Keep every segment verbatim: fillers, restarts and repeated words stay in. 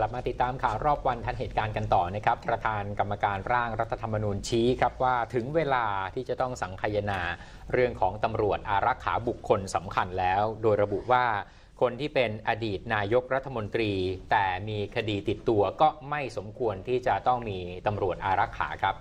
ลับมาติดตามข่าวรอบวันทันเหตุการณ์กันต่อนะครับประธานกรรมการร่างรัฐธรรมนูญชี้ครับว่าถึงเวลาที่จะต้องสังคายนาเรื่องของตำรวจอารักขาบุคคลสำคัญแล้วโดยระบุว่าคนที่เป็นอดีตนายกรัฐมนตรีแต่มีคดีติดตัวก็ไม่สมควรที่จะต้องมีตำรวจอารักขาครับ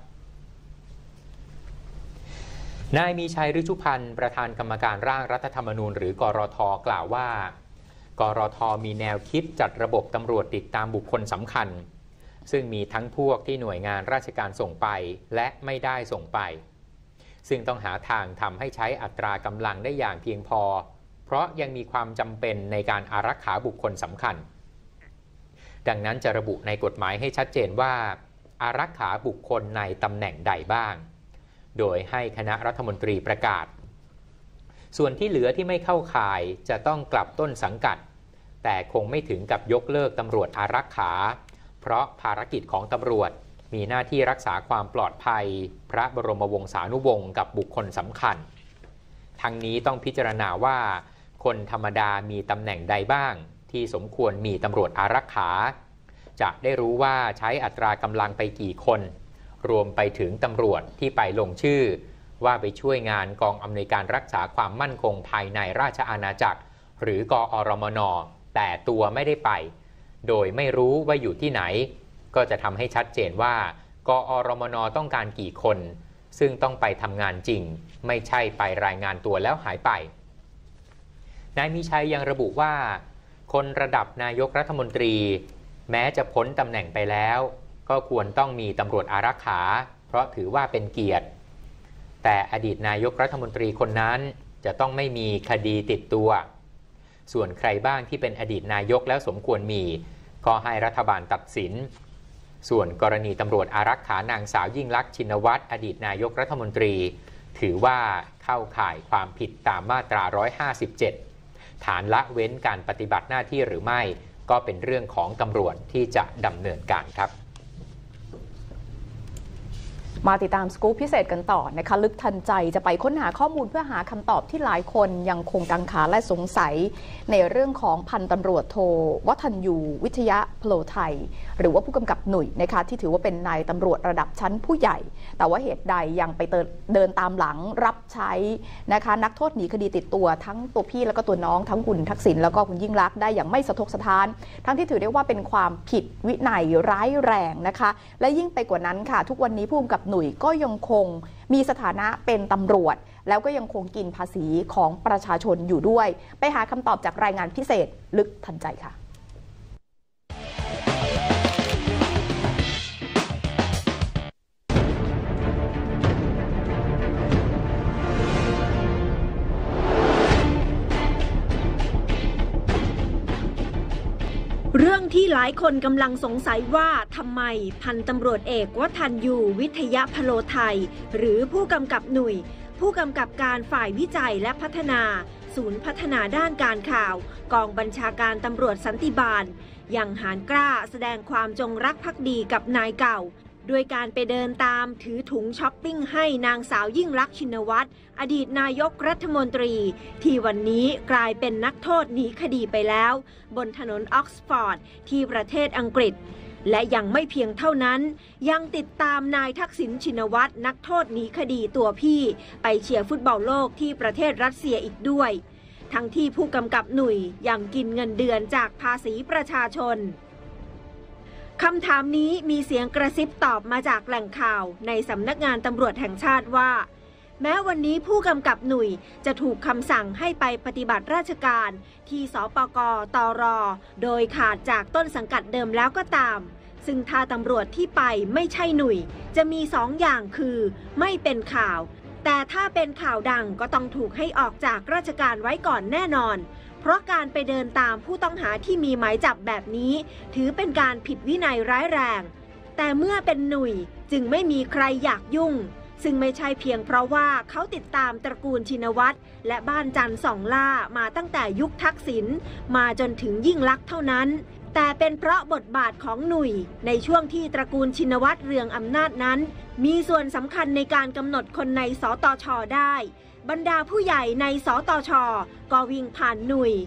นายมีชัยฤชุพันธ์ประธานกรรมการร่างรัฐธรรมนูญหรือกรท.กล่าวว่ากรท.มีแนวคิดจัดระบบตำรวจติดตามบุคคลสำคัญซึ่งมีทั้งพวกที่หน่วยงานราชการส่งไปและไม่ได้ส่งไปซึ่งต้องหาทางทำให้ใช้อัตรากำลังได้อย่างเพียงพอเพราะยังมีความจำเป็นในการอารักขาบุคคลสำคัญดังนั้นจะระบุในกฎหมายให้ชัดเจนว่าอารักขาบุคคลในตำแหน่งใดบ้างโดยให้คณะรัฐมนตรีประกาศส่วนที่เหลือที่ไม่เข้าข่ายจะต้องกลับต้นสังกัดแต่คงไม่ถึงกับยกเลิกตำรวจอารักขาเพราะภารกิจของตำรวจมีหน้าที่รักษาความปลอดภัยพระบรมวงศานุวงศ์กับบุคคลสำคัญทั้งนี้ต้องพิจารณาว่าคนธรรมดามีตำแหน่งใดบ้างที่สมควรมีตำรวจอารักขาจะได้รู้ว่าใช้อัตรากำลังไปกี่คนรวมไปถึงตำรวจที่ไปลงชื่อว่าไปช่วยงานกองอำนวยการรักษาความมั่นคงภายในราชอาณาจักรหรือกอรมน.แต่ตัวไม่ได้ไปโดยไม่รู้ว่าอยู่ที่ไหนก็จะทำให้ชัดเจนว่ากอรมน.ต้องการกี่คนซึ่งต้องไปทำงานจริงไม่ใช่ไปรายงานตัวแล้วหายไปนายมีชัยยังระบุว่าคนระดับนายกรัฐมนตรีแม้จะพ้นตำแหน่งไปแล้วก็ควรต้องมีตำรวจอารักขาเพราะถือว่าเป็นเกียรติแต่อดีตนายกรัฐมนตรีคนนั้นจะต้องไม่มีคดีติดตัวส่วนใครบ้างที่เป็นอดีตนายกแล้วสมควรมีก็ให้รัฐบาลตัดสินส่วนกรณีตำรวจอารักขานางสาวยิ่งลักษณ์ชินวัตรอดีตนายกรัฐมนตรีถือว่าเข้าข่ายความผิดตามมาตราหนึ่งร้อยห้าสิบเจ็ดฐานละเว้นการปฏิบัติหน้าที่หรือไม่ก็เป็นเรื่องของตำรวจที่จะดำเนินการครับมาติดตามสกู๊ปพิเศษกันต่อนะคะลึกทันใจจะไปค้นหาข้อมูลเพื่อหาคำตอบที่หลายคนยังคงกังขาและสงสัยในเรื่องของพันตำรวจโทวัฒนยูวิทยะพโลไทยหรือว่าผู้กำกับหนุ่ยนะคะที่ถือว่าเป็นนายตำรวจระดับชั้นผู้ใหญ่แต่ว่าเหตุใดยังไปเดินตามหลังรับใช้นะคะนักโทษหนีคดีติดตัวทั้งตัวพี่แล้วก็ตัวน้องทั้งคุณทักษิณแล้วก็คุณยิ่งลักษณ์ได้อย่างไม่สะทกสะท้านทั้งที่ถือได้ว่าเป็นความผิดวินัยร้ายแรงนะคะและยิ่งไปกว่านั้นค่ะทุกวันนี้ผู้กำกับหนุ่ยก็ยังคงมีสถานะเป็นตำรวจแล้วก็ยังคงกินภาษีของประชาชนอยู่ด้วยไปหาคำตอบจากรายงานพิเศษลึกทันใจค่ะเรื่องที่หลายคนกำลังสงสัยว่าทำไมพันตำรวจเอกวัฒนยูวิทยะพโลไทยหรือผู้กำกับหนุ่ยผู้กำกับการฝ่ายวิจัยและพัฒนาศูนย์พัฒนาด้านการข่าวกองบัญชาการตำรวจสันติบาลยังหาญกล้าแสดงความจงรักภักดีกับนายเก่าด้วยการไปเดินตามถือถุงช้อปปิ้งให้นางสาวยิ่งลักษณ์ชินวัตรอดีตนายกรัฐมนตรีที่วันนี้กลายเป็นนักโทษหนีคดีไปแล้วบนถนนออกซฟอร์ดที่ประเทศอังกฤษและยังไม่เพียงเท่านั้นยังติดตามนายทักษิณชินวัตรนักโทษหนีคดีตัวพี่ไปเชียร์ฟุตบอลโลกที่ประเทศรัสเซียอีกด้วยทั้งที่ผู้กำกับหนุ่ยยังกินเงินเดือนจากภาษีประชาชนคำถามนี้มีเสียงกระซิบตอบมาจากแหล่งข่าวในสำนักงานตำรวจแห่งชาติว่าแม้วันนี้ผู้กำกับหนุ่ยจะถูกคำสั่งให้ไปปฏิบัติราชการที่สปก.ตร.โดยขาดจากต้นสังกัดเดิมแล้วก็ตามซึ่งถ้าตำรวจที่ไปไม่ใช่หนุ่ยจะมีสองอย่างคือไม่เป็นข่าวแต่ถ้าเป็นข่าวดังก็ต้องถูกให้ออกจากราชการไว้ก่อนแน่นอนเพราะการไปเดินตามผู้ต้องหาที่มีหมายจับแบบนี้ถือเป็นการผิดวินัยร้ายแรงแต่เมื่อเป็นหนุ่ยจึงไม่มีใครอยากยุ่งซึ่งไม่ใช่เพียงเพราะว่าเขาติดตามตระกูลชินวัตรและบ้านจันทร์สองล่ามาตั้งแต่ยุคทักษิณมาจนถึงยิ่งลักษณ์เท่านั้นแต่เป็นเพราะบทบาทของหนุ่ยในช่วงที่ตระกูลชินวัตรเรืองอำนาจนั้นมีส่วนสำคัญในการกำหนดคนในสตช.ได้บรรดาผู้ใหญ่ในสตช.ก็วิ่งผ่านหนุ่ย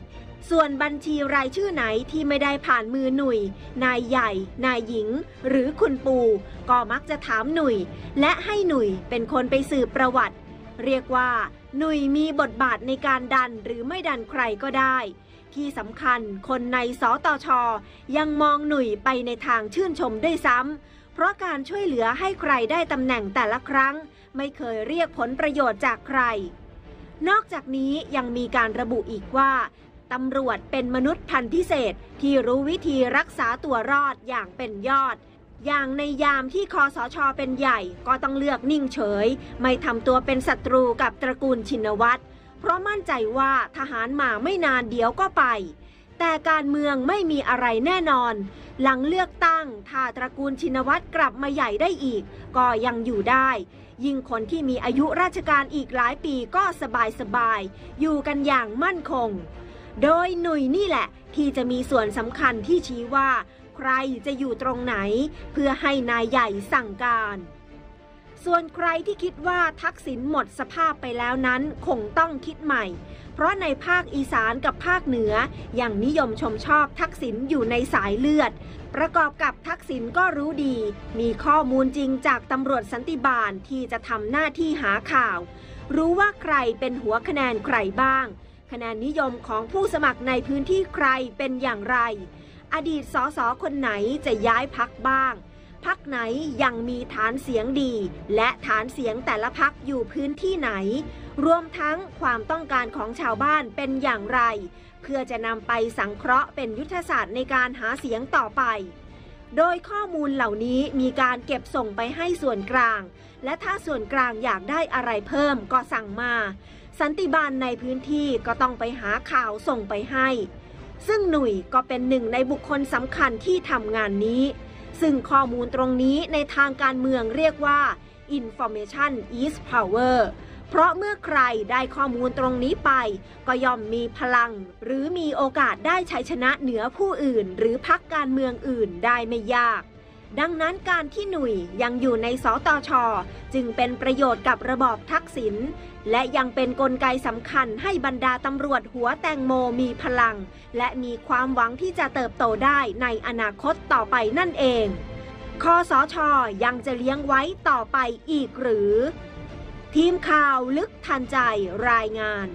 ส่วนบัญชีรายชื่อไหนที่ไม่ได้ผ่านมือหนุ่ยนายใหญ่นายหญิงหรือคุณปู่ก็มักจะถามหนุ่ยและให้หนุ่ยเป็นคนไปสืบประวัติเรียกว่าหนุ่ยมีบทบาทในการดันหรือไม่ดันใครก็ได้ที่สำคัญคนในสตช.ยังมองหนุ่ยไปในทางชื่นชมด้วยซ้ำเพราะการช่วยเหลือให้ใครได้ตำแหน่งแต่ละครั้งไม่เคยเรียกผลประโยชน์จากใครนอกจากนี้ยังมีการระบุอีกว่าตำรวจเป็นมนุษย์พันธุ์พิเศษที่รู้วิธีรักษาตัวรอดอย่างเป็นยอดอย่างในยามที่คสช.เป็นใหญ่ก็ต้องเลือกนิ่งเฉยไม่ทำตัวเป็นศัตรูกับตระกูลชินวัตรเพราะมั่นใจว่าทหารมาไม่นานเดี๋ยวก็ไปแต่การเมืองไม่มีอะไรแน่นอนหลังเลือกตั้งถ้าตระกูลชินวัตรกลับมาใหญ่ได้อีกก็ยังอยู่ได้ยิ่งคนที่มีอายุราชการอีกหลายปีก็สบายสบายอยู่กันอย่างมั่นคงโดยหนุ่ยนี่แหละที่จะมีส่วนสำคัญที่ชี้ว่าใครจะอยู่ตรงไหนเพื่อให้นายใหญ่สั่งการส่วนใครที่คิดว่าทักษิณหมดสภาพไปแล้วนั้นคงต้องคิดใหม่เพราะในภาคอีสานกับภาคเหนือยังนิยมชมชอบทักษิณอยู่ในสายเลือดประกอบกับทักษิณก็รู้ดีมีข้อมูลจริงจากตำรวจสันติบาลที่จะทำหน้าที่หาข่าวรู้ว่าใครเป็นหัวคะแนนใครบ้างคะแนนนิยมของผู้สมัครในพื้นที่ใครเป็นอย่างไรอดีตสสคนไหนจะย้ายพรรคบ้างพรรคไหนยังมีฐานเสียงดีและฐานเสียงแต่ละพรรคอยู่พื้นที่ไหนรวมทั้งความต้องการของชาวบ้านเป็นอย่างไรเพื่อจะนำไปสังเคราะห์เป็นยุทธศาสตร์ในการหาเสียงต่อไปโดยข้อมูลเหล่านี้มีการเก็บส่งไปให้ส่วนกลางและถ้าส่วนกลางอยากได้อะไรเพิ่มก็สั่งมาสันติบาลในพื้นที่ก็ต้องไปหาข่าวส่งไปให้ซึ่งหนุ่ยก็เป็นหนึ่งในบุคคลสำคัญที่ทำงานนี้ซึ่งข้อมูลตรงนี้ในทางการเมืองเรียกว่า Information is Power เพราะเมื่อใครได้ข้อมูลตรงนี้ไปก็ย่อมมีพลังหรือมีโอกาสได้ชัยชนะเหนือผู้อื่นหรือพรรคการเมืองอื่นได้ไม่ยากดังนั้นการที่หนุ่ยยังอยู่ในสตช.จึงเป็นประโยชน์กับระบอบทักษิณและยังเป็นกลไกสำคัญให้บรรดาตำรวจหัวแตงโมมีพลังและมีความหวังที่จะเติบโตได้ในอนาคตต่อไปนั่นเองคสช.ยังจะเลี้ยงไว้ต่อไปอีกหรือทีมข่าวลึกทันใจรายงาน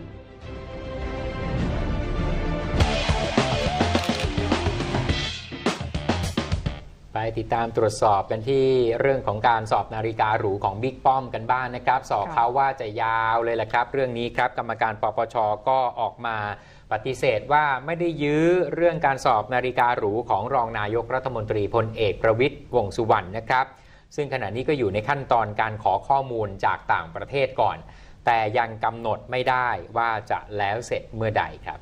ไปติดตามตรวจสอบกันที่เรื่องของการสอบนาฬิกาหรูของบิ๊กป้อมกันบ้าง น, นะครับสอบเขาว่าจะยาวเลยแหละครับเรื่องนี้ครับกรรมการปปช.ก็ออกมาปฏิเสธว่าไม่ได้ยื้อเรื่องการสอบนาฬิกาหรูของรองนายกรัฐมนตรีพลเอกประวิตรวงษ์สุวรรณนะครับซึ่งขณะนี้ก็อยู่ในขั้นตอนการขอข้อมูลจากต่างประเทศก่อนแต่ยังกำหนดไม่ได้ว่าจะแล้วเสร็จเมื่อใดครับ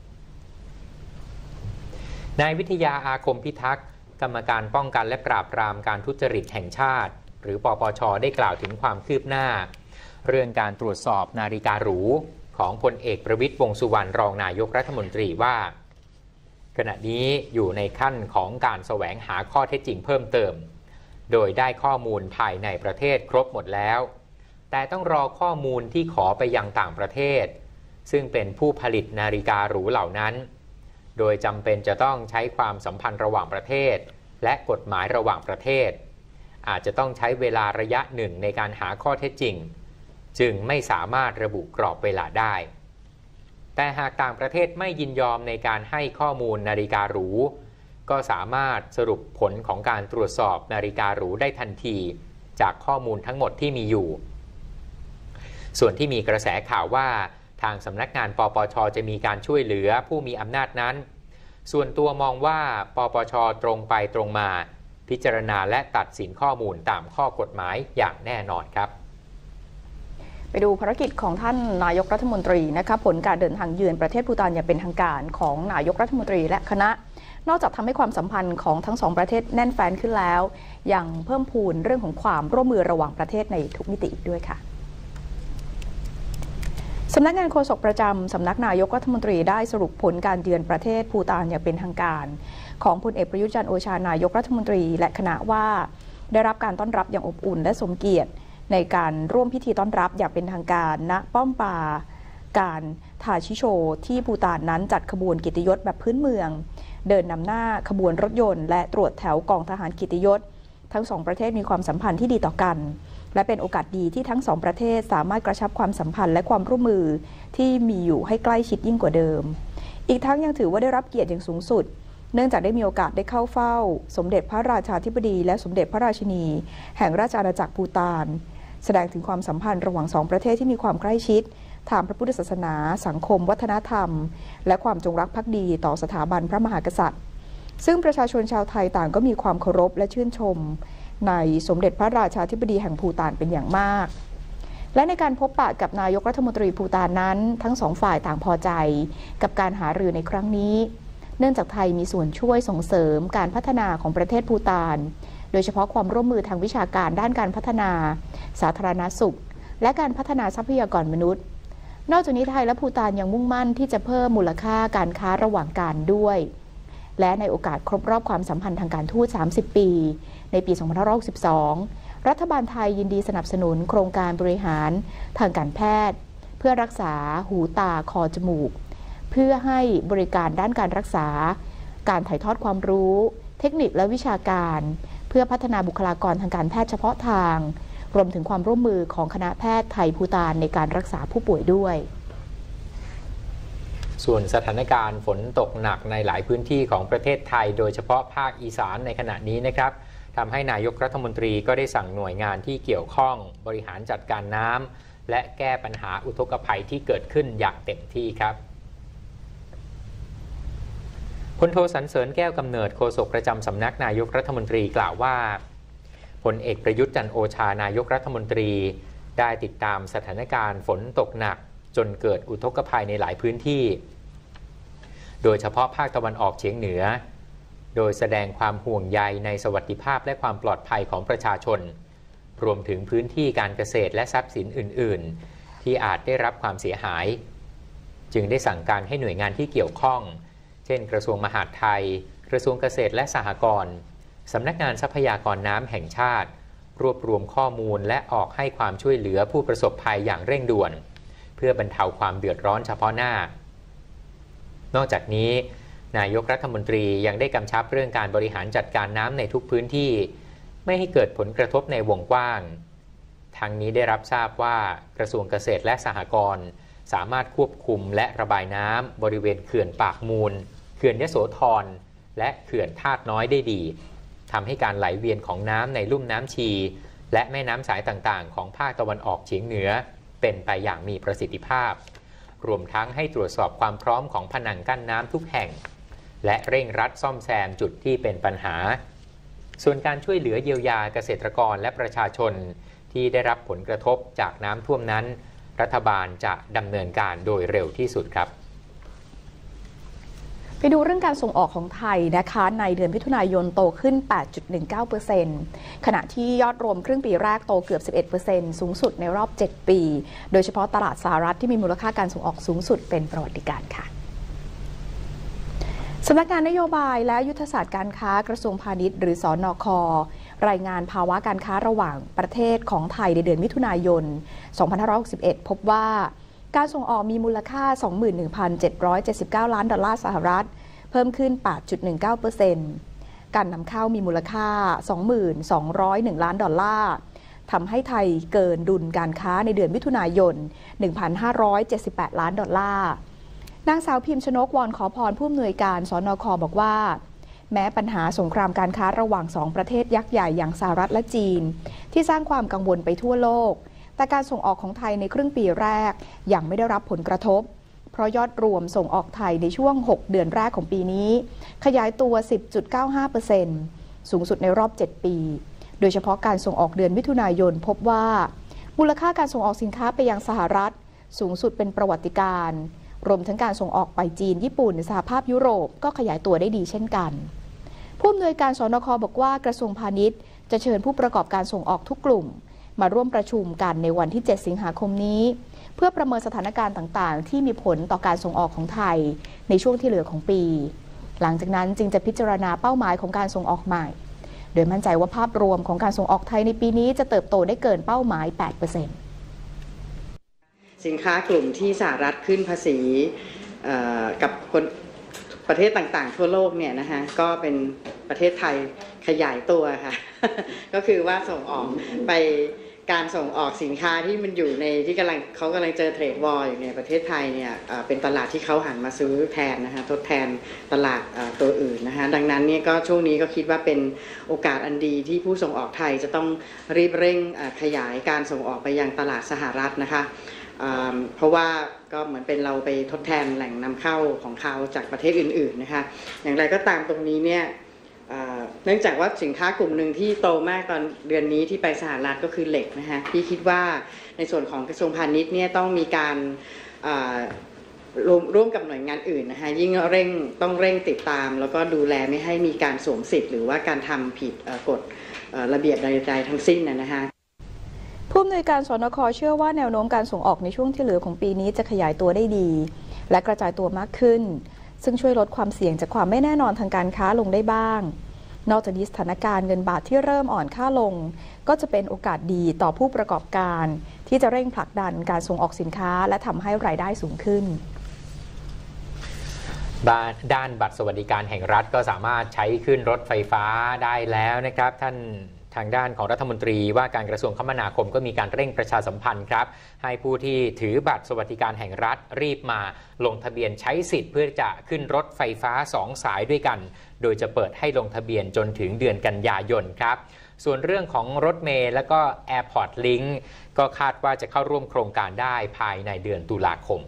นายวิทยาอาคมพิทักษ์กรรมการป้องกันและปราบปรามการทุจริตแห่งชาติหรือปปช.ได้กล่าวถึงความคืบหน้าเรื่องการตรวจสอบนาฬิกาหรูของพลเอกประวิตรวงษ์สุวรรณรองนายกรัฐมนตรีว่าขณะนี้อยู่ในขั้นของการแสวงหาข้อเท็จจริงเพิ่มเติมโดยได้ข้อมูลภายในประเทศครบหมดแล้วแต่ต้องรอข้อมูลที่ขอไปยังต่างประเทศซึ่งเป็นผู้ผลิตนาฬิกาหรูเหล่านั้นโดยจำเป็นจะต้องใช้ความสัมพันธ์ระหว่างประเทศและกฎหมายระหว่างประเทศอาจจะต้องใช้เวลาระยะหนึ่งในการหาข้อเท็จจริงจึงไม่สามารถระบุกรอบเวลาได้แต่หากต่างประเทศไม่ยินยอมในการให้ข้อมูลนาฬิกาหรูก็สามารถสรุปผลของการตรวจสอบนาฬิกาหรูได้ทันทีจากข้อมูลทั้งหมดที่มีอยู่ส่วนที่มีกระแสข่าวว่าทางสำนักงานปปช.จะมีการช่วยเหลือผู้มีอำนาจนั้นส่วนตัวมองว่าปปช.ตรงไปตรงมาพิจารณาและตัดสินข้อมูลตามข้อกฎหมายอย่างแน่นอนครับไปดูภารกิจของท่านนายกรัฐมนตรีนะคะผลการเดินทางเยือนประเทศภูฏานอย่างเป็นทางการของนายกรัฐมนตรีและคณะนอกจากทำให้ความสัมพันธ์ของทั้งสองประเทศแน่นแฟ้นขึ้นแล้วยังเพิ่มพูนเรื่องของความร่วมมือระหว่างประเทศในทุกมิติอีกด้วยค่ะสำนักงานโฆษกประจำสำนักนายกรัฐมนตรีได้สรุปผลการเยือนประเทศภูฏานอย่างเป็นทางการของพลเอกประยุทธ์จันทร์โอชานายกรัฐมนตรีและคณะว่าได้รับการต้อนรับอย่างอบอุ่นและสมเกียรติในการร่วมพิธีต้อนรับอย่างเป็นทางการณป้อมปราการทาชิโชที่ภูฏานนั้นจัดขบวนกิตติยศแบบพื้นเมืองเดินนำหน้าขบวนรถยนต์และตรวจแถวกองทหารกิตติยศทั้งสองประเทศมีความสัมพันธ์ที่ดีต่อกันและเป็นโอกาสดีที่ทั้งสองประเทศสามารถกระชับความสัมพันธ์และความร่วมมือที่มีอยู่ให้ใกล้ชิดยิ่งกว่าเดิมอีกทั้งยังถือว่าได้รับเกียรติอย่างสูงสุดเนื่องจากได้มีโอกาสได้เข้าเฝ้าสมเด็จพระราชาธิบดีและสมเด็จพระราชินีแห่งราชอาณาจักรภูฏานแสดงถึงความสัมพันธ์ระหว่างสองประเทศที่มีความใกล้ชิดทางพระพุทธศาสนาสังคมวัฒนธรรมและความจงรักภักดีต่อสถาบันพระมหากษัตริย์ซึ่งประชาชนชาวไทยต่างก็มีความเคารพและชื่นชมในสมเด็จพระราชาธิบดีแห่งภูฏานเป็นอย่างมากและในการพบปะกับนายกรัฐมนตรีภูฏานนั้นทั้งสองฝ่ายต่างพอใจกับการหารือในครั้งนี้เนื่องจากไทยมีส่วนช่วยส่งเสริมการพัฒนาของประเทศภูฏานโดยเฉพาะความร่วมมือทางวิชาการด้านการพัฒนาสาธารณสุขและการพัฒนาทรัพยากรมนุษย์นอกจากนี้ไทยและภูฏานยังมุ่งมั่นที่จะเพิ่มมูลค่าการค้าระหว่างกันด้วยและในโอกาสครบรอบความสัมพันธ์ทางการทูตสามสิบปีในปีสองพันห้าร้อยหกสิบสองรัฐบาลไทยยินดีสนับสนุนโครงการบริหารทางการแพทย์เพื่อรักษาหูตาคอจมูกเพื่อให้บริการด้านการรักษาการถ่ายทอดความรู้เทคนิคและวิชาการเพื่อพัฒนาบุคลากรทางการแพทย์เฉพาะทางรวมถึงความร่วมมือของคณะแพทย์ไทยภูฏานในการรักษาผู้ป่วยด้วยส่วนสถานการณ์ฝนตกหนักในหลายพื้นที่ของประเทศไทยโดยเฉพาะภาคอีสานในขณะนี้นะครับทำให้นายกรัฐมนตรีก็ได้สั่งหน่วยงานที่เกี่ยวข้องบริหารจัดการน้ำและแก้ปัญหาอุทกภัยที่เกิดขึ้นอย่างเต็มที่ครับพลโทสรรเสริญแก้วกำเนิดโฆษกประจำสำนักนายกรัฐมนตรีกล่าวว่าพลเอกประยุทธ์จันทร์โอชานายกรัฐมนตรีได้ติดตามสถานการณ์ฝนตกหนักจนเกิดอุทกภัยในหลายพื้นที่โดยเฉพาะภาคตะวันออกเฉียงเหนือโดยแสดงความห่วงใยในสวัสดิภาพและความปลอดภัยของประชาชนรวมถึงพื้นที่การเกษตรและทรัพย์สินอื่นๆที่อาจได้รับความเสียหายจึงได้สั่งการให้หน่วยงานที่เกี่ยวข้องเช่นกระทรวงมหาดไทยกระทรวงเกษตรและสหกรณ์สำนักงานทรัพยากรน้ำแห่งชาติรวบรวมข้อมูลและออกให้ความช่วยเหลือผู้ประสบภัยอย่างเร่งด่วนเพื่อบรรเทาความเดือดร้อนเฉพาะหน้านอกจากนี้นายกรัฐมนตรียังได้กำชับเรื่องการบริหารจัดการน้ำในทุกพื้นที่ไม่ให้เกิดผลกระทบในวงกว้างทั้งนี้ได้รับทราบว่ากระทรวงเกษตรและสหกรณ์สามารถควบคุมและระบายน้ำบริเวณเขื่อนปากมูลเขื่อนยโสธรและเขื่อนธาตุน้อยได้ดีทำให้การไหลเวียนของน้ำในลุ่มน้ำชีและแม่น้ำสายต่างๆของภาคตะวันออกเฉียงเหนือเป็นไปอย่างมีประสิทธิภาพรวมทั้งให้ตรวจสอบความพร้อมของผนังกั้นน้ำทุกแห่งและเร่งรัดซ่อมแซมจุดที่เป็นปัญหาส่วนการช่วยเหลือเยียวยาเกษตรกรและประชาชนที่ได้รับผลกระทบจากน้ำท่วมนั้นรัฐบาลจะดำเนินการโดยเร็วที่สุดครับไปดูเรื่องการส่งออกของไทยนะคะในเดือนมิถุนายนโตขึ้น แปดจุดหนึ่งเก้าเปอร์เซ็นต์ ขณะที่ยอดรวมครึ่งปีแรกโตเกือบ สิบเอ็ดเปอร์เซ็นต์ สูงสุดในรอบเจ็ดปีโดยเฉพาะตลาดสหรัฐที่มีมูลค่าการส่งออกสูงสุดเป็นประวัติการณ์ค่ะสำนักงานนโยบายและยุทธศาสตร์การค้ากระทรวงพาณิชย์หรือสนค.รายงานภาวะการค้าระหว่างประเทศของไทยในเดือนมิถุนายน สองพันห้าร้อยหกสิบเอ็ด พบว่าการส่งออกมีมูลค่า สองหมื่นหนึ่งพันเจ็ดร้อยเจ็ดสิบเก้า ล้านดอลลาร์สหรัฐเพิ่มขึ้น แปดจุดหนึ่งเก้าเปอร์เซ็นต์ การนำเข้ามีมูลค่า สองหมื่นสองร้อยเอ็ด ล้านดอลลาร์ทำให้ไทยเกินดุลการค้าในเดือนมิถุนายน หนึ่งพันห้าร้อยเจ็ดสิบแปด ล้านดอลลาร์นางสาวพิมพ์ชนกวอนขอพรผู้อำนวยการสนค.บอกว่าแม้ปัญหาสงครามการค้าระหว่างสองประเทศยักษ์ใหญ่อย่างสหรัฐและจีนที่สร้างความกังวลไปทั่วโลกแต่การส่งออกของไทยในครึ่งปีแรกยังไม่ได้รับผลกระทบเพราะยอดรวมส่งออกไทยในช่วงหกเดือนแรกของปีนี้ขยายตัว สิบจุดเก้าห้าเปอร์เซ็นต์ สูงสุดในรอบเจ็ดปีโดยเฉพาะการส่งออกเดือนมิถุนายนพบว่ามูลค่าการส่งออกสินค้าไปยังสหรัฐสูงสุดเป็นประวัติการณ์รวมทั้งการส่งออกไปจีนญี่ปุ่นสหภาพยุโรปก็ขยายตัวได้ดีเช่นกันผู้อำนวยการสนค.บอกว่ากระทรวงพาณิชย์จะเชิญผู้ประกอบการส่งออกทุกกลุ่มมาร่วมประชุมกันในวันที่เจ็ดสิงหาคมนี้เพื่อประเมินสถานการณ์ต่างๆที่มีผลต่อการส่งออกของไทยในช่วงที่เหลือของปีหลังจากนั้นจึงจะพิจารณาเป้าหมายของการส่งออกใหม่โดยมั่นใจว่าภาพรวมของการส่งออกไทยในปีนี้จะเติบโตได้เกินเป้าหมาย แปดเปอร์เซ็นต์สินค้ากลุ่มที่สหรัฐขึ้นภาษีกับคนประเทศต่างๆทั่วโลกเนี่ยนะคะก็เป็นประเทศไทยขยายตัวค่ะ ก็คือว่าส่งออกไปการส่งออกสินค้าที่มันอยู่ในที่กำลังเขากำลังเจอเทรดวอร์อยู่ในประเทศไทยเนี่ยเป็นตลาดที่เขาหันมาซื้อแทนนะคะทดแทนตลาดตัวอื่นนะคะดังนั้นเนี่ยก็ช่วงนี้ก็คิดว่าเป็นโอกาสอันดีที่ผู้ส่งออกไทยจะต้องรีบเร่งขยายการส่งออกไปยังตลาดสหรัฐนะคะเพราะว่าก็เหมือนเป็นเราไปทดแทนแหล่งนำเข้าของเขาจากประเทศอื่นๆนะคะอย่างไรก็ตามตรงนี้เนี่ยเนื่องจากว่าสินค้ากลุ่มหนึ่งที่โตมากตอนเดือนนี้ที่ไปสหรัฐก็คือเหล็กนะคะที่คิดว่าในส่วนของกระทรวงพาณิชย์เนี่ยต้องมีการร่วมกับหน่วยงานอื่นนะคะยิ่งเร่งต้องเร่งติดตามแล้วก็ดูแลไม่ให้มีการสวมสิทธิ์หรือว่าการทำผิดกฎระเบียบใดๆทั้งสิ้นนะคะผู้อำนวยการสนค.เชื่อว่าแนวโน้มการส่งออกในช่วงที่เหลือของปีนี้จะขยายตัวได้ดีและกระจายตัวมากขึ้นซึ่งช่วยลดความเสี่ยงจากความไม่แน่นอนทางการค้าลงได้บ้างนอกจากนี้สถานการณ์เงินบาทที่เริ่มอ่อนค่าลงก็จะเป็นโอกาสดีต่อผู้ประกอบการที่จะเร่งผลักดันการส่งออกสินค้าและทำให้รายได้สูงขึ้นด้านบัตรสวัสดิการแห่งรัฐก็สามารถใช้ขึ้นรถไฟฟ้าได้แล้วนะครับท่านทางด้านของรัฐมนตรีว่าการกระทรวงคมนาคมก็มีการเร่งประชาสัมพันธ์ครับให้ผู้ที่ถือบัตรสวัสดิการแห่งรัฐรีบมาลงทะเบียนใช้สิทธิ์เพื่อจะขึ้นรถไฟฟ้าสองสายด้วยกันโดยจะเปิดให้ลงทะเบียนจนถึงเดือนกันยายนครับส่วนเรื่องของรถเมล์และก็ Airport Link ก็คาดว่าจะเข้าร่วมโครงการได้ภายในเดือนตุลาคม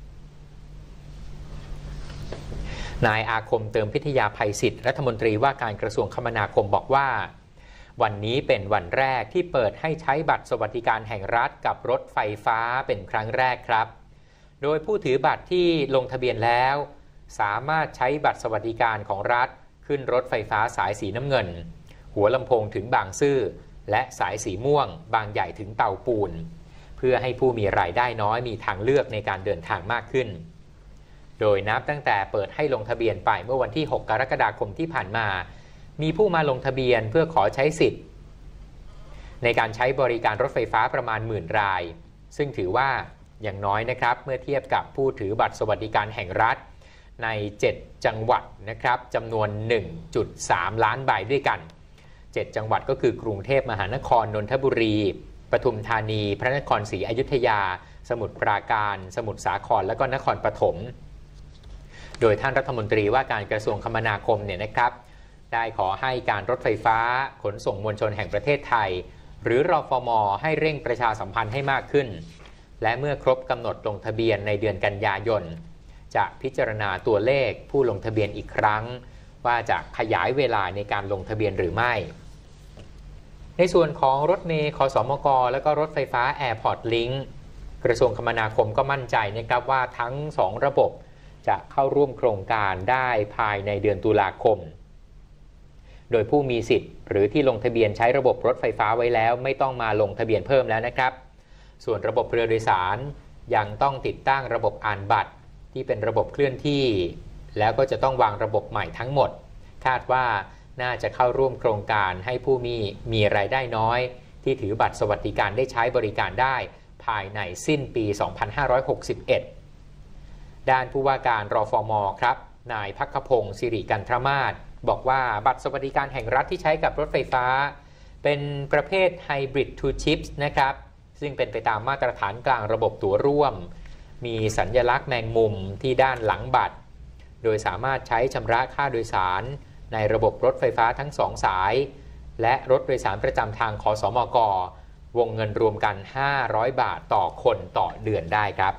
นายอาคมเติมพิทยาภัยศิษย์รัฐมนตรีว่าการกระทรวงคมนาคมบอกว่าวันนี้เป็นวันแรกที่เปิดให้ใช้บัตรสวัสดิการแห่งรัฐกับรถไฟฟ้าเป็นครั้งแรกครับโดยผู้ถือบัตรที่ลงทะเบียนแล้วสามารถใช้บัตรสวัสดิการของรัฐขึ้นรถไฟฟ้าสายสีน้ำเงินหัวลำโพงถึงบางซื่อและสายสีม่วงบางใหญ่ถึงเตาปูนเพื่อให้ผู้มีรายได้น้อยมีทางเลือกในการเดินทางมากขึ้นโดยนับตั้งแต่เปิดให้ลงทะเบียนไปเมื่อวันที่หกกรกฎาคมที่ผ่านมามีผู้มาลงทะเบียนเพื่อขอใช้สิทธิ์ในการใช้บริการรถไฟฟ้าประมาณหมื่นรายซึ่งถือว่าอย่างน้อยนะครับเมื่อเทียบกับผู้ถือบัตรสวัสดิการแห่งรัฐในเจ็ดจังหวัดนะครับจำนวน หนึ่งจุดสาม ล้านใบด้วยกันเจ็ดจังหวัดก็คือกรุงเทพมหานครนนทบุรีปทุมธานีพระนครศรีอยุธยาสมุทรปราการสมุทรสาครและก็นครปฐมโดยท่านรัฐมนตรีว่าการกระทรวงคมนาคมเนี่ยนะครับได้ขอให้การรถไฟฟ้าขนส่งมวลชนแห่งประเทศไทยหรือรฟม.ให้เร่งประชาสัมพันธ์ให้มากขึ้นและเมื่อครบกำหนดลงทะเบียนในเดือนกันยายนจะพิจารณาตัวเลขผู้ลงทะเบียนอีกครั้งว่าจะขยายเวลาในการลงทะเบียนหรือไม่ในส่วนของรถเมล์คสมกและก็รถไฟฟ้า Airport Link กระทรวงคมนาคมก็มั่นใจนะครับว่าทั้งสองระบบจะเข้าร่วมโครงการได้ภายในเดือนตุลาคมโดยผู้มีสิทธิ์หรือที่ลงทะเบียนใช้ระบบรถไฟฟ้าไว้แล้วไม่ต้องมาลงทะเบียนเพิ่มแล้วนะครับส่วนระบบเรือโดยสารยังต้องติดตั้งระบบอ่านบัตรที่เป็นระบบเคลื่อนที่แล้วก็จะต้องวางระบบใหม่ทั้งหมดคาดว่าน่าจะเข้าร่วมโครงการให้ผู้มีมีรายได้น้อยที่ถือบัตรสวัสดิการได้ใช้บริการได้ภายในสิ้นปี สองพันห้าร้อยหกสิบเอ็ด ด้านผู้ว่าการรฟม.ครับนายภัคพงศ์สิริกันทรมาศบอกว่าบัตรสวัสดิการแห่งรัฐที่ใช้กับรถไฟฟ้าเป็นประเภท Hybrid to Chips นะครับซึ่งเป็นไปตามมาตรฐานกลางระบบตั๋วร่วมมีสัญลักษณ์แมงมุมที่ด้านหลังบัตรโดยสามารถใช้ชำระค่าโดยสารในระบบรถไฟฟ้าทั้งสองสายและรถโดยสารประจำทางคสมกวงเงินรวมกันห้าร้อยบาทต่อคนต่อเดือนได้ครับ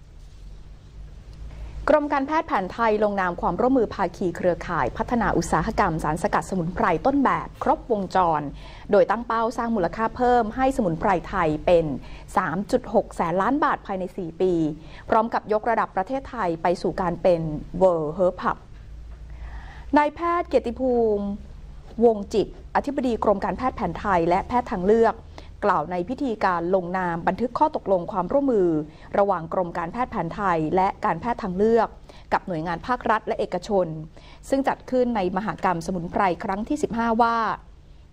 กรมการแพทย์แผนไทยลงนามความร่วมมือภาคีเครือข่ายพัฒนาอุตสาหกรรมสารสกัดสมุนไพรต้นแบบครบวงจรโดยตั้งเป้าสร้างมูลค่าเพิ่มให้สมุนไพรไทยเป็น สามจุดหก แสนล้านบาทภายในสี่ปีพร้อมกับยกระดับประเทศไทยไปสู่การเป็น World Herb Hub นายแพทย์เกียรติภูมิวงจิตอธิบดีกรมการแพทย์แผนไทยและแพทย์ทางเลือกกล่าวในพิธีการลงนามบันทึกข้อตกลงความร่วมมือระหว่างกรมการแพทย์แผนไทยและการแพทย์ทางเลือกกับหน่วยงานภาครัฐและเอกชนซึ่งจัดขึ้นในมหกรรมสมุนไพรครั้งที่สิบห้าว่า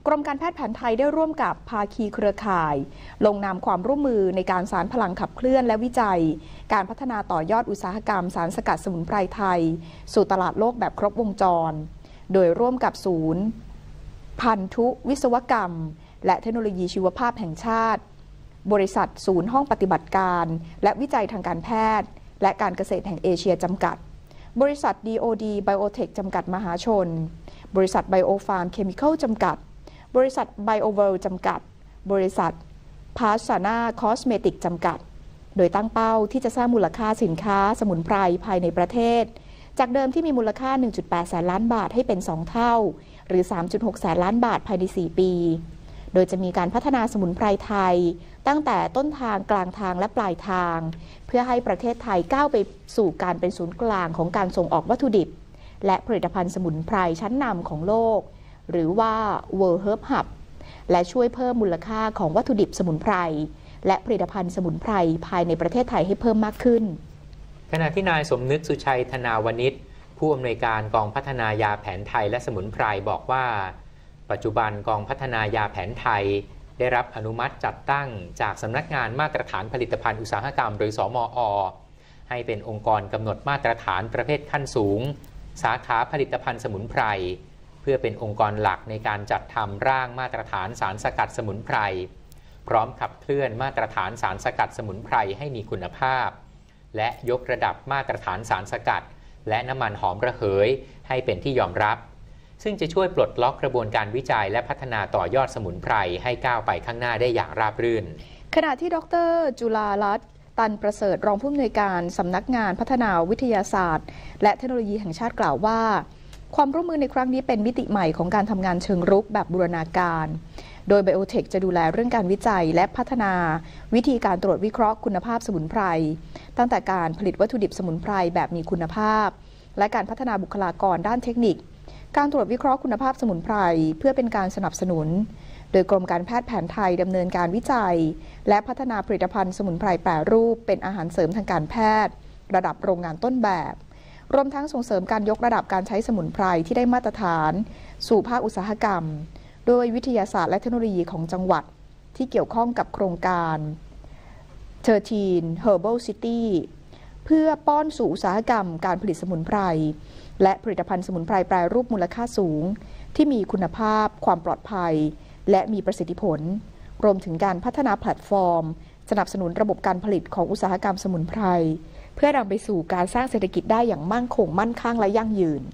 กรมการแพทย์แผนไทยได้ร่วมกับภาคีเครือข่าย ลงนามความร่วมมือในการสานพลังขับเคลื่อนและวิจัยการพัฒนาต่อยอดอุตสาหกรรมสารสกัดสมุนไพรไทยสู่ตลาดโลกแบบครบวงจรโดยร่วมกับศูนย์พันธุวิศวกรรมและเทคโนโลยีชีวภาพแห่งชาติบริษัทศูนย์ห้องปฏิบัติการและวิจัยทางการแพทย์และการเกษตรแห่งเอเชียจำกัดบริษัท ดี โอ ดี Biotech จำกัดมหาชนบริษัท Biofarm Chemical จำกัดบริษัท BioWorld จำกัดบริษัท Pasana Cosmetic จำกัดโดยตั้งเป้าที่จะสร้างมูลค่าสินค้าสมุนไพรภายในประเทศจากเดิมที่มีมูลค่า หนึ่งจุดแปด แสนล้านบาทให้เป็นสองเท่าหรือ สามจุดหก แสนล้านบาทภายในสี่ปีโดยจะมีการพัฒนาสมุนไพรไทยตั้งแต่ต้นทางกลางทางและปลายทางเพื่อให้ประเทศไทยก้าวไปสู่การเป็นศูนย์กลางของการส่งออกวัตถุดิบและผลิตภัณฑ์สมุนไพรชั้นนำของโลกหรือว่า World Herb Hub และช่วยเพิ่มมูลค่าของวัตถุดิบสมุนไพรและผลิตภัณฑ์สมุนไพรภายในประเทศไทยให้เพิ่มมากขึ้นขณะที่นายสมนึกสุชัยธนาวนิชผู้อำนวยการกองพัฒนายาแผนไทยและสมุนไพรบอกว่าปัจจุบันกองพัฒนายาแผนไทยได้รับอนุมัติจัดตั้งจากสำนักงานมาตรฐานผลิตภัณฑ์อุตสาหกรรมหรือสมอ.ให้เป็นองค์กรกำหนดมาตรฐานประเภทขั้นสูงสาขาผลิตภัณฑ์สมุนไพรเพื่อเป็นองค์กรหลักในการจัดทำร่างมาตรฐานสารสกัดสมุนไพรพร้อมขับเคลื่อนมาตรฐานสารสกัดสมุนไพรให้มีคุณภาพและยกระดับมาตรฐานสารสกัดและน้ำมันหอมระเหยให้เป็นที่ยอมรับซึ่งจะช่วยปลดล็อกกระบวนการวิจัยและพัฒนาต่อยอดสมุนไพรให้ก้าวไปข้างหน้าได้อย่างราบรื่นขณะที่ดร.จุฬาลัตน์ตันประเสริฐรองผู้อำนวยการสำนักงานพัฒนาวิทยาศาสตร์และเทคโนโลยีแห่งชาติกล่าวว่าความร่วมมือในครั้งนี้เป็นมิติใหม่ของการทำงานเชิงรุกแบบบูรณาการโดย Biotech จะดูแลเรื่องการวิจัยและพัฒนาวิธีการตรวจวิเคราะห์คุณภาพสมุนไพรตั้งแต่การผลิตวัตถุดิบสมุนไพรแบบมีคุณภาพและการพัฒนาบุคลากรด้านเทคนิคการตรวจวิเคราะห์คุณภาพสมุนไพรเพื่อเป็นการสนับสนุนโดยกรมการแพทย์แผนไทยดำเนินการวิจัยและพัฒนาผลิตภัณฑ์สมุนไพรแปรรูปเป็นอาหารเสริมทางการแพทย์ระดับโรงงานต้นแบบรวมทั้งส่งเสริมการยกระดับการใช้สมุนไพรที่ได้มาตรฐานสู่ภาคอุตสาหกรรมโดยวิทยาศาสตร์และเทคโนโลยีของจังหวัดที่เกี่ยวข้องกับโครงการสิบสาม Herbal City เพื่อป้อนสู่อุตสาหกรรมการผลิตสมุนไพรและผลิตภัณฑ์สมุนไพรแปรรูปมูลค่าสูงที่มีคุณภาพความปลอดภัยและมีประสิทธิผลรวมถึงการพัฒนาแพลตฟอร์มสนับสนุนระบบการผลิตของอุตสาหกรรมสมุนไพรเพื่อนำไปสู่การสร้างเศรษฐกิจได้อย่างมั่นคงมั่นคงและยั่งยืน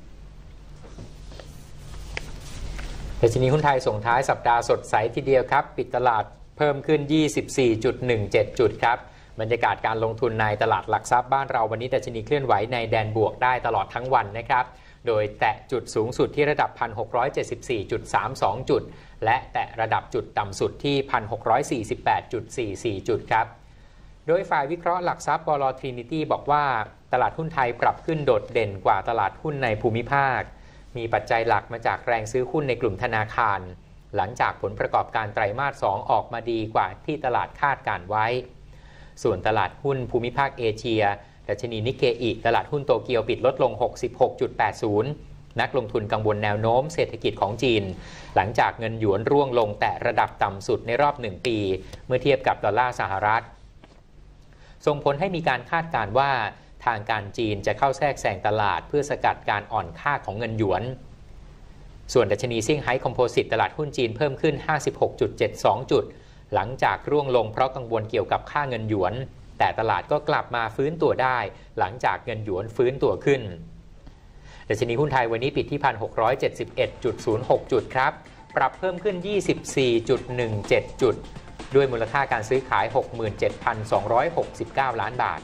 ดัชนีหุ้นไทยส่งท้ายสัปดาห์สดใสทีเดียวครับปิดตลาดเพิ่มขึ้น ยี่สิบสี่จุดหนึ่งเจ็ด จุดครับบรรยากาศการลงทุนในตลาดหลักทรัพย์บ้านเราวันนี้ดัชนีเคลื่อนไหวในแดนบวกได้ตลอดทั้งวันนะครับโดยแตะจุดสูงสุดที่ระดับ หนึ่งพันหกร้อยเจ็ดสิบสี่จุดสามสอง จุดและแตะระดับจุดต่ำสุดที่ หนึ่งพันหกร้อยสี่สิบแปดจุดสี่สี่ จุดครับโดยฝ่ายวิเคราะห์หลักทรัพย์บล.ทรินิตี้บอกว่าตลาดหุ้นไทยปรับขึ้นโดดเด่นกว่าตลาดหุ้นในภูมิภาคมีปัจจัยหลักมาจากแรงซื้อหุ้นในกลุ่มธนาคารหลังจากผลประกอบการไตรมาสสองออกมาดีกว่าที่ตลาดคาดการไว้ส่วนตลาดหุ้นภูมิภาคเอเชียดัชนีนิกเกอิตลาดหุ้นโตเกียวปิดลดลง หกสิบหกจุดแปดศูนย์ นักลงทุนกังวลแนวโน้มเศรษฐกิจของจีนหลังจากเงินหยวนร่วงลงแต่ระดับต่ำสุดในรอบหนึ่งปีเมื่อเทียบกับดอลลาร์สหรัฐส่งผลให้มีการคาดการณ์ว่าทางการจีนจะเข้าแทรกแซงตลาดเพื่อสกัดการอ่อนค่าของเงินหยวนส่วนดัชนีเซี่ยงไฮ้คอมโพสิตตลาดหุ้นจีนเพิ่มขึ้น ห้าสิบหกจุดเจ็ดสอง จุดหลังจากร่วงลงเพราะกังวลเกี่ยวกับค่าเงินหยวนแต่ตลาดก็กลับมาฟื้นตัวได้หลังจากเงินหยวนฟื้นตัวขึ้นดัชนีหุ้นไทยวันนี้ปิดที่ หนึ่งพันหกร้อยเจ็ดสิบเอ็ดจุดศูนย์หก จุดครับปรับเพิ่มขึ้น ยี่สิบสี่จุดหนึ่งเจ็ด จุดด้วยมูลค่าการซื้อขาย หกหมื่นเจ็ดพันสองร้อยหกสิบเก้า ล้านบาท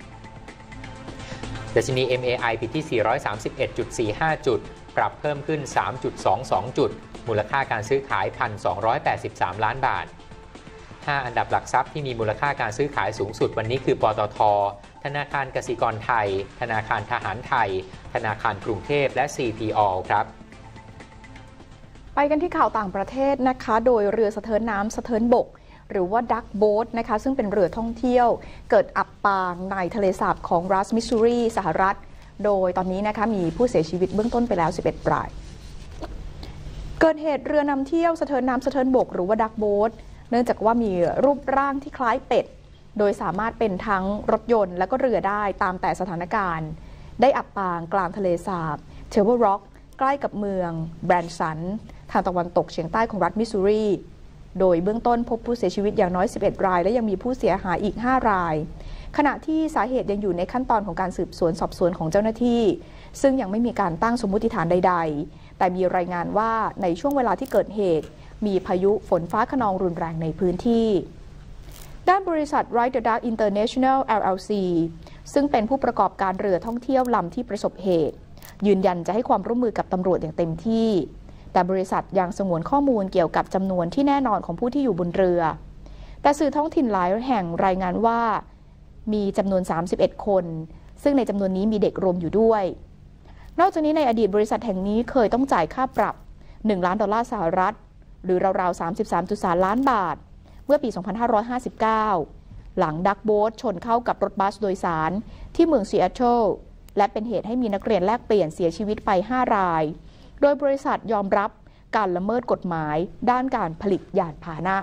ดัชนี เอ็ม เอ ไอ ปิดที่ สี่ร้อยสามสิบเอ็ดจุดสี่ห้า จุดปรับเพิ่มขึ้น สามจุดสองสอง จุดมูลค่าการซื้อขาย หนึ่งพันสองร้อยแปดสิบสาม ล้านบาทห้าอันดับหลักทรัพย์ที่มีมูลค่าการซื้อขายสูงสุดวันนี้คือปตท.ธนาคารกสิกรไทยธนาคารทหารไทยธนาคารกรุงเทพและ ซี พี ออ ครับไปกันที่ข่าวต่างประเทศนะคะโดยเรือสะเทินน้ำสะเทินบกหรือว่าดักโบ๊ทนะคะซึ่งเป็นเรือท่องเที่ยวเกิดอับปางในทะเลสาบของรัฐมิสซูรีสหรัฐโดยตอนนี้นะคะมีผู้เสียชีวิตเบื้องต้นไปแล้วสิบเอ็ดรายเกิดเหตุเรือนำเที่ยวสะเทินน้ำสะเทินบกหรือว่าดักโบ๊ทเนื่องจากว่ามีรูปร่างที่คล้ายเป็ดโดยสามารถเป็นทั้งรถยนต์และก็เรือได้ตามแต่สถานการณ์ได้อับปางกลางทะเลสาบเทเบิลร็อกใกล้กับเมืองแบรนสันทางตะวันตกเฉียงใต้ของรัฐมิสซูรีโดยเบื้องต้นพบผู้เสียชีวิตอย่างน้อยสิบเอ็ดรายและยังมีผู้เสียหายอีกห้ารายขณะที่สาเหตุยังอยู่ในขั้นตอนของการสืบสวนสอบสวนของเจ้าหน้าที่ซึ่งยังไม่มีการตั้งสมมุติฐานใดๆแต่มีรายงานว่าในช่วงเวลาที่เกิดเหตุมีพายุฝนฟ้าคะนองรุนแรงในพื้นที่ด้านบริษัท Ride the Duck International แอล แอล ซี ซึ่งเป็นผู้ประกอบการเรือท่องเที่ยวลำที่ประสบเหตุยืนยันจะให้ความร่วมมือกับตำรวจอย่างเต็มที่แต่บริษัทยังสงวนข้อมูลเกี่ยวกับจำนวนที่แน่นอนของผู้ที่อยู่บนเรือแต่สื่อท้องถิ่นหลายแห่งรายงานว่ามีจำนวนสามสิบเอ็ดคนซึ่งในจำนวนนี้มีเด็กรวมอยู่ด้วยนอกจากนี้ในอดีตบริษัทแห่งนี้เคยต้องจ่ายค่าปรับหนึ่งล้านดอลลาร์สหรัฐหรือราวๆ สามสิบสามจุดสาม ล้านบาทเมื่อปี สองพันห้าร้อยห้าสิบเก้า หลังดักโบ๊ทชนเข้ากับรถบัสโดยสารที่เมืองซีแอตเทิลและเป็นเหตุให้มีนักเรียนแลกเปลี่ยนเสียชีวิตไปห้ารายโดยบริษัทยอมรับการละเมิดกฎหมายด้านการผลิตยานพาหนะ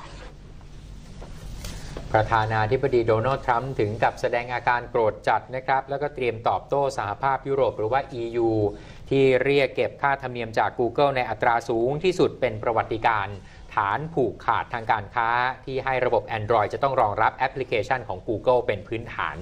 ประธานาธิบดีโดนัลด์ทรัมป์ถึงกับแสดงอาการโกรธจัดนะครับแล้วก็เตรียมตอบโต้สหภาพยุโรปหรือว่า อี ยู ที่เรียกเก็บค่าธรรมเนียมจาก Google ในอัตราสูงที่สุดเป็นประวัติการณ์ฐานผูกขาดทางการค้าที่ให้ระบบ Android จะต้องรองรับแอปพลิเคชันของ Google เป็นพื้นฐาน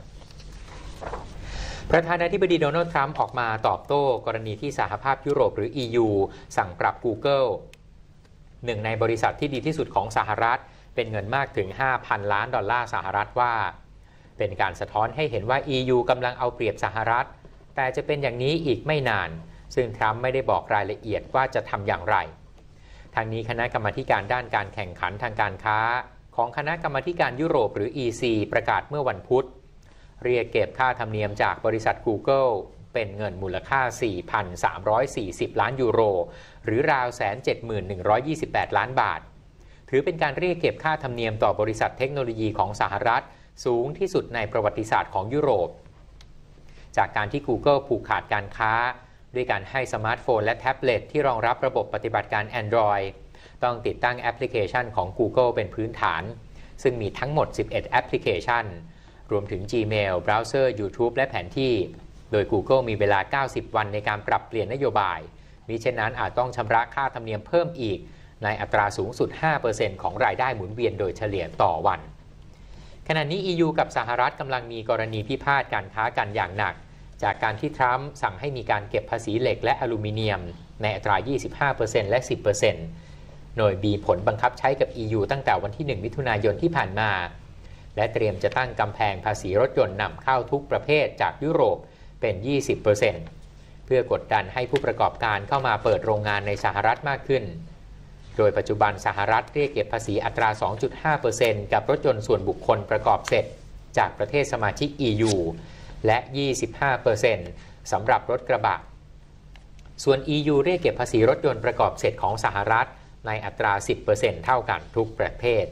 ประธานาธิบดีโดนัลด์ทรัมป์ออกมาตอบโต้กรณีที่สหภาพยุโรปหรือ อี ยู สั่งปรับ Google หนึ่งในบริษัทที่ดีที่สุดของสหรัฐเป็นเงินมากถึง ห้าพัน ล้านดอลลาร์สหรัฐว่าเป็นการสะท้อนให้เห็นว่า อี ยู กำลังเอาเปรียบสหรัฐแต่จะเป็นอย่างนี้อีกไม่นานซึ่งทรัมป์ไม่ได้บอกรายละเอียดว่าจะทำอย่างไรทางนี้คณะกรรมาการด้านการแข่งขันทางการค้าของคณะกรรมาการยุโรปหรือ อี ซี ประกาศเมื่อวันพุธเรียกเก็บค่าธรรมเนียมจากบริษัท Google เป็นเงินมูลค่า สี่พันสามร้อยสี่สิบ ล้านยูโรหรือราว หนึ่งแสนเจ็ดหมื่นหนึ่งร้อยยี่สิบแปด ล้านบาทถือเป็นการเรียกเก็บค่าธรรมเนียมต่อบริษัทเทคโนโลยีของสหรัฐสูงที่สุดในประวัติศาสตร์ของยุโรปจากการที่ Google ผูกขาดการค้าด้วยการให้สมาร์ทโฟนและแท็บเล็ตที่รองรับระบบปฏิบัติการ Android ต้องติดตั้งแอปพลิเคชันของ Google เป็นพื้นฐานซึ่งมีทั้งหมดสิบเอ็ดแอปพลิเคชันรวมถึง Gmail เบราว์เซอร์ YouTube และแผนที่โดย Google มีเวลาเก้าสิบวันในการปรับเปลี่ยนนโยบายมิฉะนั้นอาจต้องชำระค่าธรรมเนียมเพิ่มอีกในอัตราสูงสุด ห้าเปอร์เซ็นต์ ของรายได้หมุนเวียนโดยเฉลี่ยต่อวันขณะนี้ อี ยู กับสหรัฐกำลังมีกรณีพิพาทการค้ากันอย่างหนักจากการที่ทรัมป์สั่งให้มีการเก็บภาษีเหล็กและอลูมิเนียมในอัตรา ยี่สิบห้าเปอร์เซ็นต์ และ สิบเปอร์เซ็นต์ โดยมีผลบังคับใช้กับ อี ยู ตั้งแต่วันที่หนึ่งมิถุนายนที่ผ่านมาและเตรียมจะตั้งกำแพงภาษีรถยนต์นำเข้าทุกประเภทจากยุโรปเป็น ยี่สิบเปอร์เซ็นต์ เพื่อกดดันให้ผู้ประกอบการเข้ามาเปิดโรงงานในสหรัฐมากขึ้นโดยปัจจุบันสหรัฐเรียกเก็บภาษีอัตรา สองจุดห้าเปอร์เซ็นต์ กับรถยนต์ส่วนบุคคลประกอบเสร็จจากประเทศสมาชิก อี ยู และ ยี่สิบห้าเปอร์เซ็นต์ สำหรับรถกระบะส่วน อี ยู เรียกเก็บภาษีรถยนต์ประกอบเสร็จของสหรัฐในอัตรา สิบเปอร์เซ็นต์ เท่ากันทุกประเภท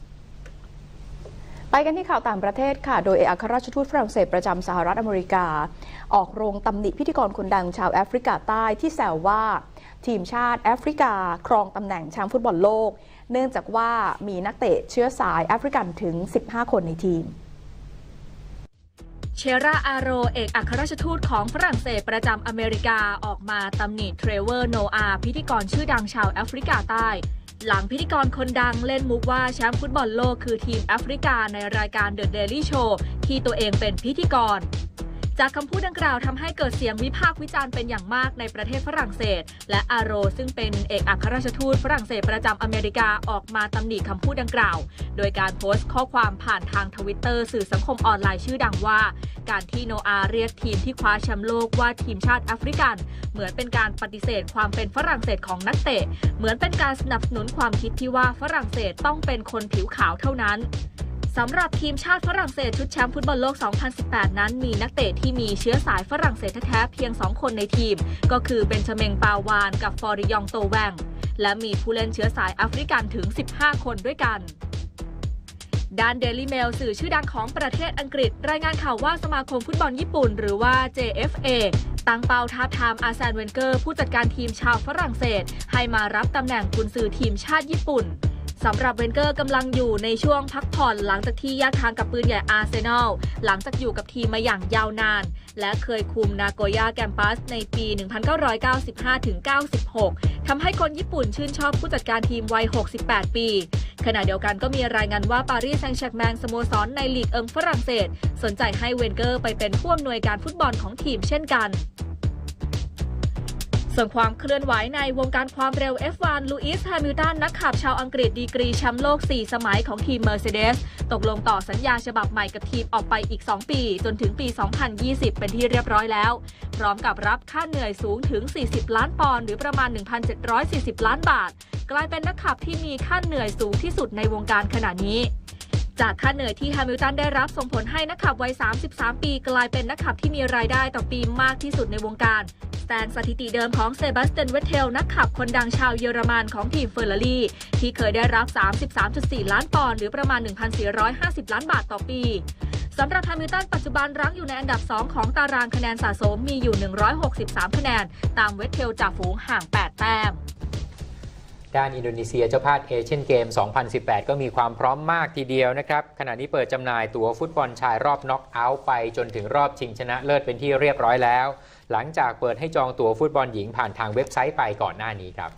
ไปกันที่ข่าวต่างประเทศค่ะโดยเอกอัครราชทูตฝรั่งเศสประจำสหรัฐอเมริกาออกโรงตำหนิพิธีกรคนดังชาวแอฟริกาใต้ที่แซวว่าทีมชาติแอฟริกาครองตำแหน่งแชมป์ฟุตบอลโลกเนื่องจากว่ามีนักเตะเชื้อสายแอฟริกันถึงสิบห้าคนในทีมเชราอาโรเอกอัครราชทูตของฝรั่งเศสประจำอเมริกาออกมาตำหนิเทรเวอร์โนอาพิธีกรชื่อดังชาวแอฟริกาใต้หลังพิธีกรคนดังเล่นมุกว่าแชมป์ฟุตบอลโลกคือทีมแอฟริกาในรายการ The Daily Show ที่ตัวเองเป็นพิธีกรจากคำพูดดังกล่าวทำให้เกิดเสียงวิพากษ์วิจารณ์เป็นอย่างมากในประเทศฝรั่งเศสและอาโรซึ่งเป็นเอกอัครราชทูตฝรั่งเศสประจำอเมริกาออกมาตำหนิคำพูดดังกล่าวโดยการโพสต์ข้อความผ่านทางทวิตเตอร์สื่อสังคมออนไลน์ชื่อดังว่าการที่โนอาเรียกทีมที่คว้าแชมป์โลกว่าทีมชาติแอฟริกันเหมือนเป็นการปฏิเสธความเป็นฝรั่งเศสของนักเตะเหมือนเป็นการสนับสนุนความคิดที่ว่าฝรั่งเศสต้องเป็นคนผิวขาวเท่านั้นสำหรับทีมชาติฝรั่งเศสชุดแชมป์ฟุตบอลโลก สองพันสิบแปด นั้นมีนักเตะที่มีเชื้อสายฝรั่งเศสแท้ๆเพียงสองคนในทีมก็คือเบนจามินปาวานกับฟอริยองโตแวงและมีผู้เล่นเชื้อสายแอฟริกันถึงสิบห้าคนด้วยกันด้าน Daily Mail สื่อชื่อดังของประเทศอังกฤษรายงานข่าวว่าสมาคมฟุตบอลญี่ปุ่นหรือว่า เจ เอฟ เอตั้งเป้าท้าทามอาร์เซน เวนเกอร์ผู้จัดการทีมชาวฝรั่งเศสให้มารับตำแหน่งกุนซือทีมชาติญี่ปุ่นสำหรับเวนเกอร์กำลังอยู่ในช่วงพักผ่อนหลังจากที่แยกทางกับปืนใหญ่อาร์เซนอลหลังจากอยู่กับทีมมาอย่างยาวนานและเคยคุมนาโกย่าแกมปัสในปี หนึ่งพันเก้าร้อยเก้าสิบห้าถึงเก้าสิบหก ทำให้คนญี่ปุ่นชื่นชอบผู้จัดการทีมวัย หกสิบแปด ปีขณะเดียวกันก็มีรายงานว่าปารีสแซงต์แชร์กแมงสโมสรในลีกเอิงฝรั่งเศสสนใจให้เวนเกอร์ไปเป็นผู้อำนวยการฟุตบอลของทีมเช่นกันส่วนความเคลื่อนไหวในวงการความเร็ว เอฟ วัน ลูอิส แฮมิลตันนักขับชาวอังกฤษดีกรีแชมป์โลก สี่ สมัยของทีม Mercedes ตกลงต่อสัญญาฉบับใหม่กับทีมออกไปอีก สอง ปีจนถึงปี สองพันยี่สิบ เป็นที่เรียบร้อยแล้วพร้อมกับรับค่าเหนื่อยสูงถึง สี่สิบ ล้านปอนด์หรือประมาณ หนึ่งพันเจ็ดร้อยสี่สิบ ล้านบาทกลายเป็นนักขับที่มีค่าเหนื่อยสูงที่สุดในวงการขณะนี้จากค่าเหนื่อยที่แฮมิลตันได้รับส่งผลให้นักขับวัย สามสิบสาม ปีกลายเป็นนักขับที่มีรายได้ต่อปีมากที่สุดในวงการแซงสถิติเดิมของเซบาสเตียน เวทเทลนักขับคนดังชาวเยอรมันของทีมเฟอร์รารี่ที่เคยได้รับ สามสิบสามจุดสี่ ล้านปอนด์หรือประมาณ หนึ่งพันสี่ร้อยห้าสิบ ล้านบาทต่อปีสำหรับแฮมิลตันปัจจุบันรั้งอยู่ในอันดับสองของตารางคะแนนสะสมมีอยู่หนึ่งร้อยหกสิบสามคะแนนตามเวทเทลจ่าฝูงห่างแปดแต้มด้านอินโดนีเซียเจ้าภาพเอเชียนเกม สองพันสิบแปด ก็มีความพร้อมมากทีเดียวนะครับขณะนี้เปิดจำหน่ายตั๋วฟุตบอลชายรอบน็อกเอาท์ไปจนถึงรอบชิงชนะเลิศเป็นที่เรียบร้อยแล้วหลังจากเปิดให้จองตั๋วฟุตบอลหญิงผ่านทางเว็บไซต์ไปก่อนหน้านี้ครับ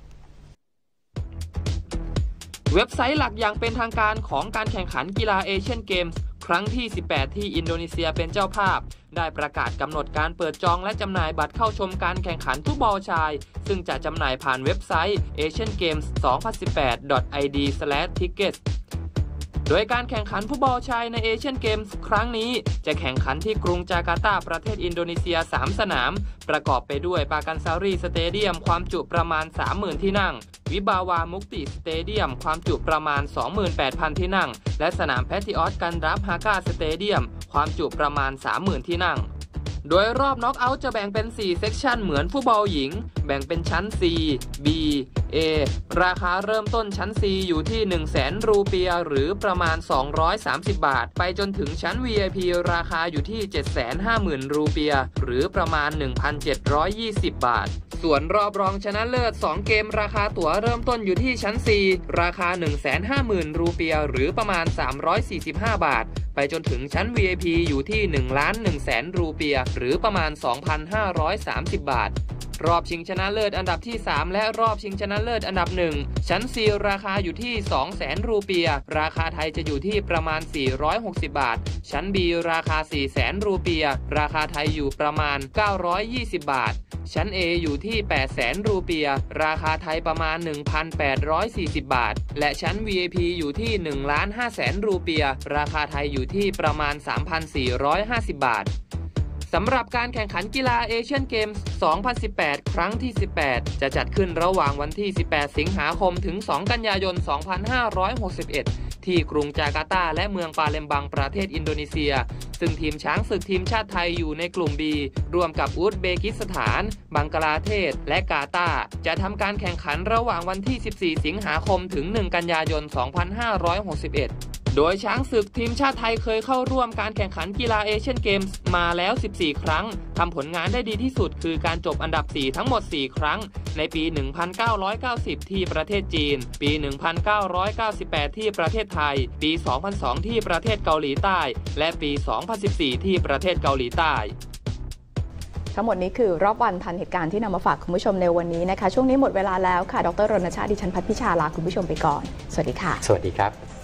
เว็บไซต์หลักอย่างเป็นทางการของการแข่งขันกีฬาเอเชียนเกมส์ครั้งที่สิบแปดที่อินโดนีเซียเป็นเจ้าภาพได้ประกาศกำหนดการเปิดจองและจำหน่ายบัตรเข้าชมการแข่งขันฟุตบอลชายซึ่งจะจำหน่ายผ่านเว็บไซต์ เอเชียนเกมส์ สองพันสิบแปด ดอท ไอ ดี สแลช ทิกเก็ต โดยการแข่งขันฟุตบอลชายในเอเชียนเกมส์ครั้งนี้จะแข่งขันที่กรุงจาการ์ตาประเทศอินโดนีเซียสามสนามประกอบไปด้วยปากันซารีสเตเดียมความจุประมาณ สามหมื่น ที่นั่งวิบาวามุกติสเตเดียมความจุประมาณ สองหมื่นแปดพัน ที่นั่งและสนามแพทริออตกันดราฟฮากาสเตเดียมความจุประมาณ สามหมื่น ที่นั่งโดยรอบน็อกเอาท์จะแบ่งเป็นสี่เซกชันเหมือนฟุตบอลหญิงแบ่งเป็นชั้น C B A ราคาเริ่มต้นชั้น C อยู่ที่ หนึ่งแสน รูเปียหรือประมาณสองร้อยสามสิบบาทไปจนถึงชั้น วี ไอ พี ราคาอยู่ที่ เจ็ดแสนห้าหมื่น รูเปียหรือประมาณ หนึ่งพันเจ็ดร้อยยี่สิบ บาทส่วนรอบรองชนะเลิศสองเกมราคาตั๋วเริ่มต้นอยู่ที่ชั้น C ราคา หนึ่งแสนห้าหมื่น รูเปียหรือประมาณสามร้อยสี่สิบห้าบาทไปจนถึงชั้น วี ไอ พี อยู่ที่ หนึ่งล้านหนึ่งแสน รูเปียหรือประมาณ สองพันห้าร้อยสามสิบ บาทรอบชิงชนะเลิศอันดับที่สามและรอบชิงชนะเลิศอันดับหนึ่งชั้น C ราคาอยู่ที่ สองแสน รูเปียราคาไทยจะอยู่ที่ประมาณสี่ร้อยหกสิบบาทชั้น B ราคา สี่แสน รูเปียราคาไทยอยู่ประมาณเก้าร้อยยี่สิบบาทชั้น A อยู่ที่ แปดแสน รูเปียราคาไทยประมาณ หนึ่งพันแปดร้อยสี่สิบบาทและชั้น วี ไอ พี อยู่ที่ หนึ่งล้านห้าแสน รูเปียราคาไทยอยู่ที่ประมาณ สามพันสี่ร้อยห้าสิบบาทสำหรับการแข่งขันกีฬาเอเชียนเกมส์ สองพันสิบแปด ครั้งที่ สิบแปดจะจัดขึ้นระหว่างวันที่ สิบแปด สิงหาคมถึง สองกันยายน สองพันห้าร้อยหกสิบเอ็ดที่กรุงจาการ์ตาและเมืองปาเลมบังประเทศอินโดนีเซียซึ่งทีมช้างศึกทีมชาติไทยอยู่ในกลุ่ม B ร่วมกับอุซเบกิสถานบังกลาเทศและกาตาร์จะทำการแข่งขันระหว่างวันที่ สิบสี่ สิงหาคมถึง หนึ่งกันยายน สองพันห้าร้อยหกสิบเอ็ดโดยช้างศึกทีมชาติไทยเคยเข้าร่วมการแข่งขันกีฬาเอเชียนเกมส์มาแล้วสิบสี่ครั้งทำผลงานได้ดีที่สุดคือการจบอันดับสี่ทั้งหมดสี่ครั้งในปี หนึ่งพันเก้าร้อยเก้าสิบ ที่ประเทศจีนปี หนึ่งพันเก้าร้อยเก้าสิบแปด ที่ประเทศไทยปี สองพันสอง ที่ประเทศเกาหลีใต้และปี สองพันสิบสี่ ที่ประเทศเกาหลีใต้ทั้งหมดนี้คือรอบวันทันเหตุการณ์ที่นำมาฝากคุณผู้ชมในวันนี้นะคะช่วงนี้หมดเวลาแล้วค่ะดรรณชาติดิฉันพัฒพิชาลาคุณผู้ชมไปก่อนสวัสดีค่ะสวัสดีครับ